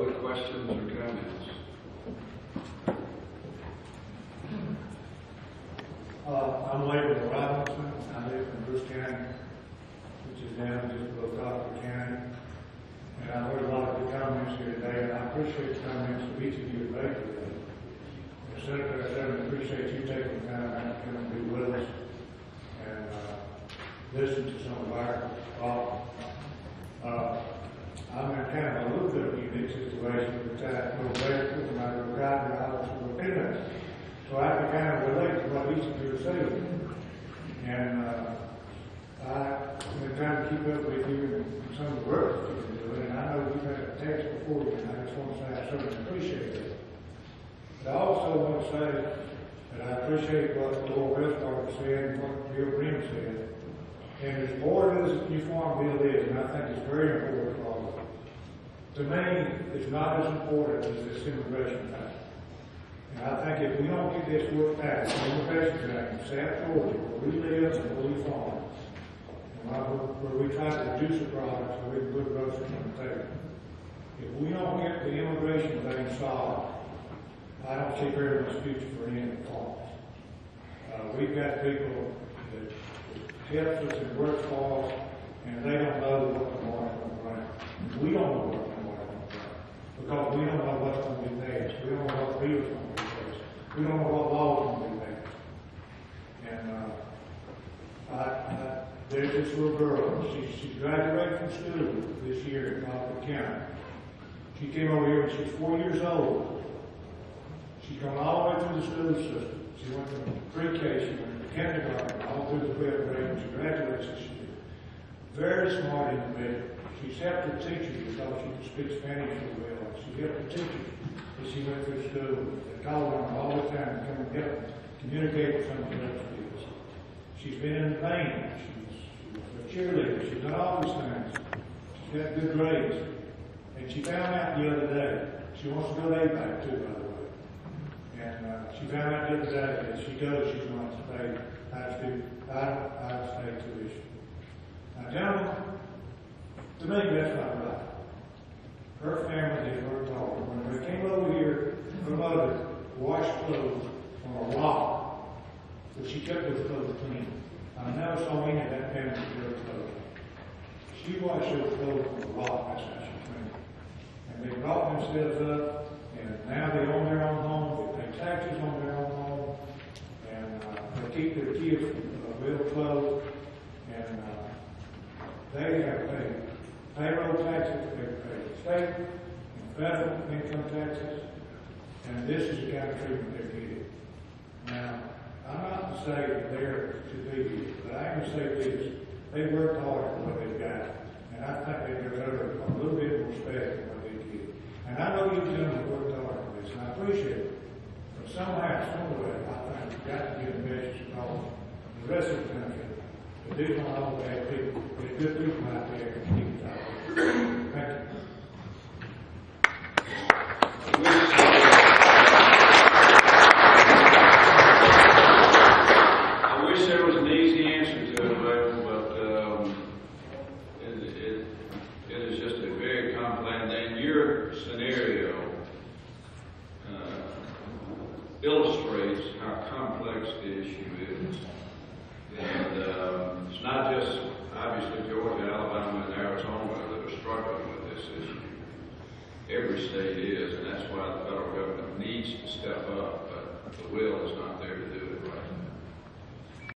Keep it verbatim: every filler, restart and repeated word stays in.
other questions or comments? Uh, I'm Labor Robinson. I live in Bruce County, which is down just below Coffee County. And I heard a lot of good comments here today, and I appreciate the comments of each of you today. And Senator, I certainly appreciate you taking the time out to come and be with us and uh, listen to some of our problems. Uh, I'm in kind of a little bit of a unique situation with that little break with my retired hours for peanuts. So I can kind of relate to what each of you are saying. And uh, I've been trying to keep up with you and some of the work that you've been doing. And I know you've had a text before you, and I just want to say I certainly appreciate it. But I also want to say that I appreciate what Lord Westbrook said and what Bill Green said. And as board as the new farm bill is, and I think it's very important for all of us, to me, it's not as important as this immigration thing. And I think if we don't get this worked out, the immigration act in South Georgia, where we live and where we farm, and where we try to reduce the problem so we can put groceries on the table, if we don't get the immigration thing solved, I don't see very much future for any of the farms. Uh, we've got people that helps us and works for us, and they don't know what the market will bring. We don't know what the market will bring because we don't know what's going to be passed. We don't know what bills are going to be passed. We don't know what laws are going to be passed. And uh, I, I, there's this little girl. She, she graduated from school this year in Coffee County. She came over here when she was four years old. She's gone all the way through the school system. She went from pre-K, she went to kindergarten, all through the twelfth grade, and she graduates this year. Very smart individual. She's helped her teacher because she can speak Spanish so well. She helped her teacher as she went through school. They called on her all the time to come and help her communicate with some of the other kids. She's been in the band. She's, she's a cheerleader. She's done all these things. She's got good grades. And she found out the other day, she wants to go to A PAC too, by the way. And uh, she found out the other day that if she goes, she's going to pay out-of-state tuition. Now, gentlemen, to me, that's not right. Her family has worked hard. When they came over here, her mother washed clothes on a rock, but she kept those clothes clean. I never saw any of that family wear clothes. She washed those clothes on a rock, that's how she cleaned. And they brought themselves up, and now they own their own home, they pay taxes on their own home, and uh, they keep their kids uh, well clothed, and uh, they have paid payroll taxes, they pay state and federal income taxes, and this is the kind of treatment they're getting. Now, I'm not to say that they're to be here, but I am to say this. They worked hard for what they've got, and I think they deserve a little bit of respect for what they get. And I know you gentlemen worked hard for this, and I appreciate it. But somehow, some way, I think we've got to get a message across the rest of the country that these don't all bad people. There's good people out there and keep it out there. Thank you. I wish there was an easy answer to it, but um, it, it, it is just a very complex. And your scenario uh, illustrates how complex the issue is. And um, it's not just, obviously, Georgia, Alabama, and Arizona that are struggling with this issue. Every state is, and that's why the federal government needs to step up, but the will is not there